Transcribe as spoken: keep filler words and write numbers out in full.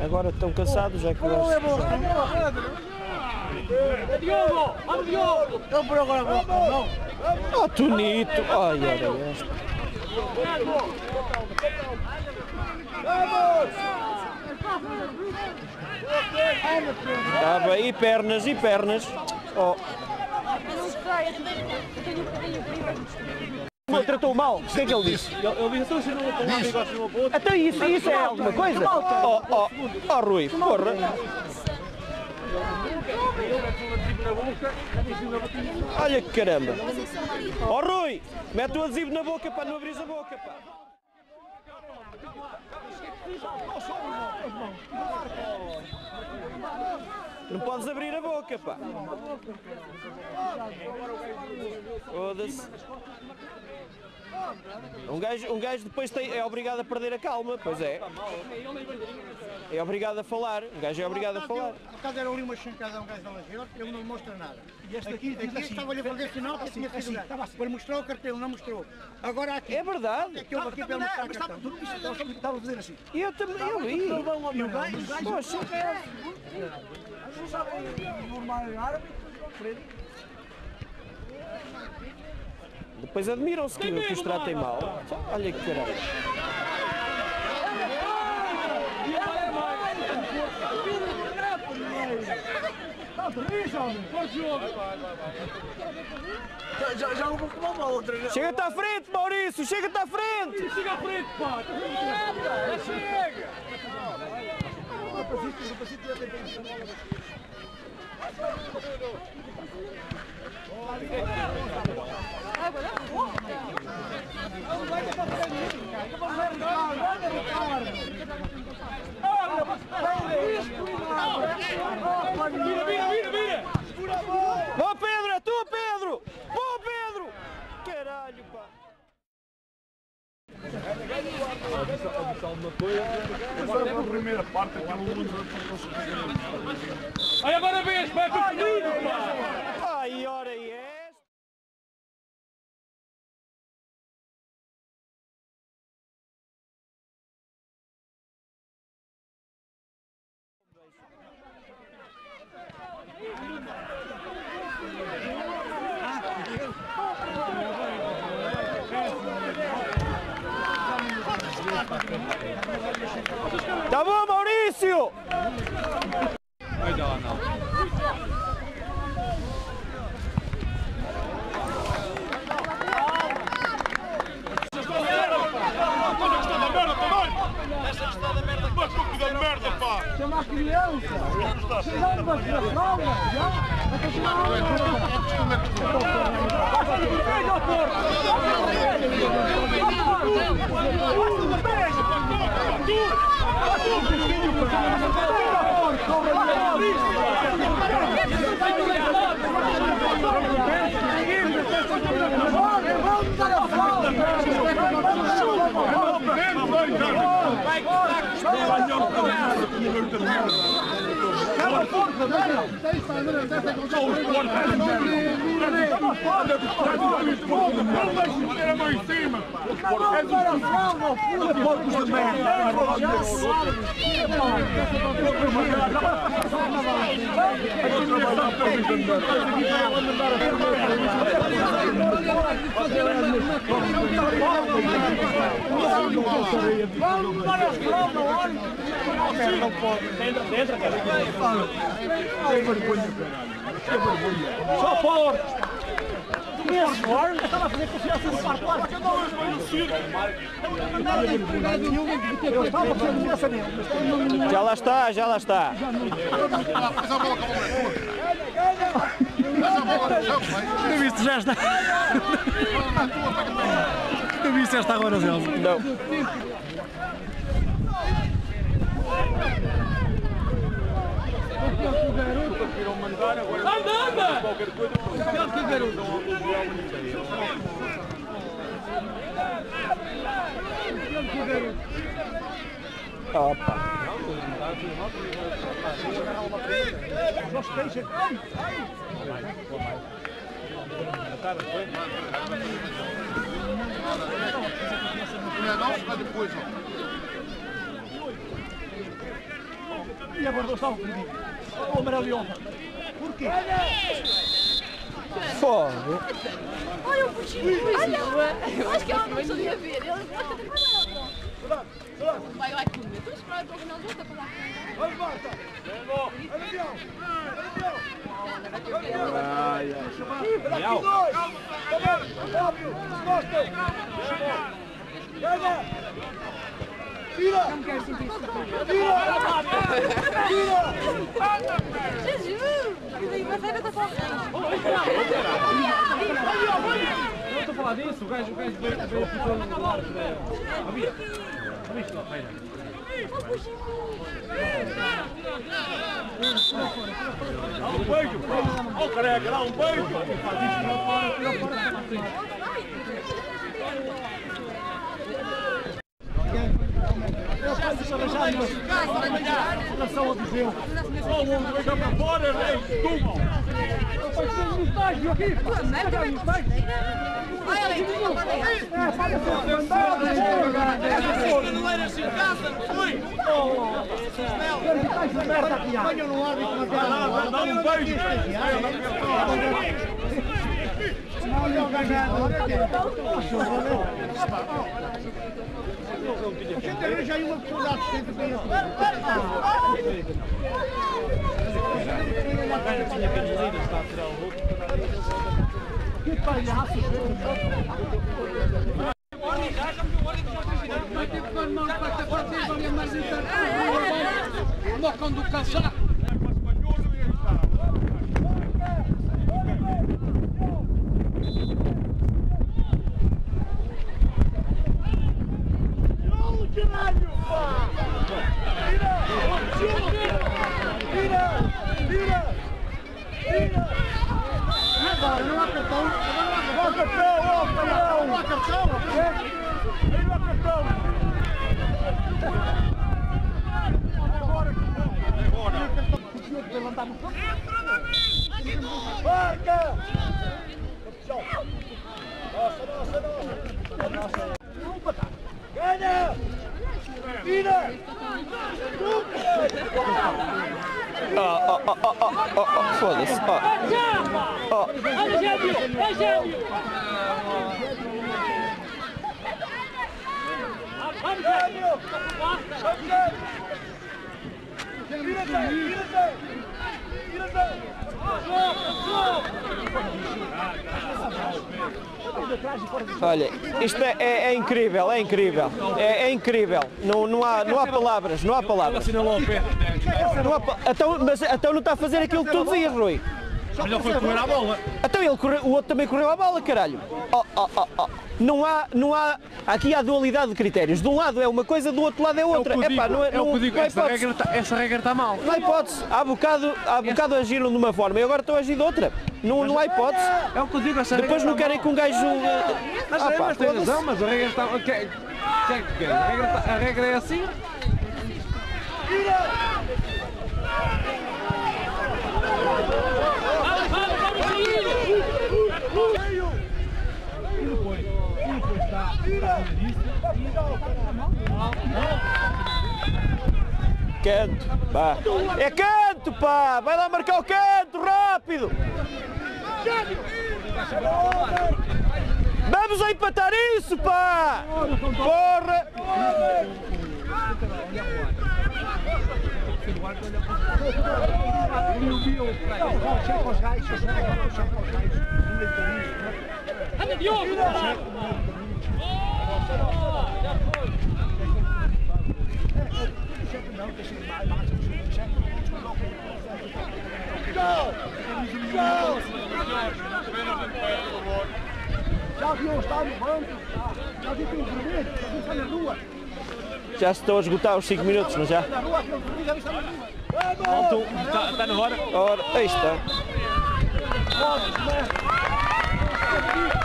Agora estão cansados, já que o gajo... É Diogo! Vamos, Diogo! Eu por agora vou, não. Ah, Tonito! Ai, olha esta. Está bem, e pernas, e pernas. Oh. Tratou mal? O que é que ele disse? Ele disse assim, não vou tomar bigodes de uma para outra. Até isso, isso é alguma coisa? Oh, oh, oh, Rui, porra. Olha que caramba. Oh, Rui, mete o adesivo na boca para não abrir a boca, pá. Não podes abrir a boca, pá. Foda-se. Um gajo, um gajo depois tem, é obrigado a perder a calma, pois é. É obrigado a falar, um gajo é obrigado a falar. Por acaso era ali uma chancada a um gajo da Lajeira, ele não mostra nada. E este aqui, aqui estava-lhe a fazer sinal que tinha sido gajo. Ele mostrou o cartão, não mostrou. Agora aqui. É verdade. É que houve aqui para mostrar o cartão. Tudo isso estava a fazer assim. Eu também, eu vi. E o gajo, o gajo, Poxa. não sabe normal árabe, Depois admiram-se que, que os tratem mal. Olha que caralho. Já, já não vou tomar uma outra. Chega-te à frente, Maurício! Chega-te à frente! Chega à frente, pá! Chega! Vira, vira, vira, vira! Ó Pedro, é tu, Pedro! Ó Pedro! Caralho, pá! Agora a primeira parte aquela luz. Aí agora vês, vai para o pedido, pá! Ai, ora é esta! Tá bom, Maurício! Vai lá, não. Essa está da merda, mas pouco da merda, pá! Chama a criança! Já não vai fazer a prova? Já? Vai continuar a Era mão em cima! Vamos para as provas, olha! Não pode. Entra, entra, cara. Que vergonha, caralho! Que vergonha! Só forte! Conhece forte? Estava a fazer confiança no quarto lá. Eu estava a fazer confiança nele. Já lá está, já lá está. Tu viste já está. Tu viste esta agora, Zé? Não. Anda, anda! Opa. Não, vai depois, ó. E agora estava perdido. O amarelo e ontem. Porquê? Fogo. Olha o puxinho. Olha, eu acho que ela não sabia ver. Ele vai, vai comer. Estou a esperar para o final do outro para lá. Vamos, Marta! Ai, ai. Calma, rápido! Costa! Ganha! Tira! Tira! Tira! Jesus! Mas ainda está só. Não estou a falar disso, o gajo veio a pessoa do lado. Havia? Havia lá, vai. Dá um beijo! Ó o careca, dá um beijo! Relação ao Viseu. Ó o mundo, vem cá para fora, rei! Tuma! Olha ali. Venham no árbitro na Dá dá um beijo! Olha o ganhador. A gente arranja aí uma pessoa assistente para ir a que palhaço! Uma quando o casaco. Agora não há cartão. Não há cartão, ó, cartão! Não há cartão. Aí não há cartão! Marca! Nossa, nossa, nossa! Ganha! Tira! Oh, oh, oh, oh, oh, oh, oh, foda-se. Oh. Oh. Olha, gêmeo! É gêmeo! Vamos, gêmeo! Vamos, gêmeo! Tira-se! Tira-se! Tira-se! Olha, isto é, é, é incrível, é incrível, é, é incrível, não, não, há, não há palavras, não há palavras. Assinalou o pé. Não há pa- então, mas então não está a fazer aquilo que tu dizias, Rui. Mas ele foi correr à bola. Então ele correu, o outro também correu à bola, caralho. Oh, oh, oh, oh. Não há, não há, aqui há dualidade de critérios. De um lado é uma coisa, do outro lado é outra. É o que eu Epá, digo, não, é- é o não, que eu digo, não há essa hipótese. regra tá- essa regra está mal. Não há hipótese. Há bocado, há bocado agiram de uma forma e agora estão a agir de outra. Não, não há hipótese. É o que eu digo, essa regra Depois não tá querem mal. que um gajo... Mas, Ah, é, pá, mas tens foda-se. razão, mas a regra está... O que é o que é que queres? A regra tá- a regra é assim? Canto, pá. É canto, pá! Vai lá marcar o canto, rápido! Vamos a empatar isso, pá! Porra! Anda, Diogo! Já viu estar no banco? Já viu que o vermelho? Já viu estar na rua? Já se estão a esgotar os cinco minutos, não já? Na rua, aquele vermelho já viu estar na rua. Está tá na hora? Ora, aí está. Pode, né?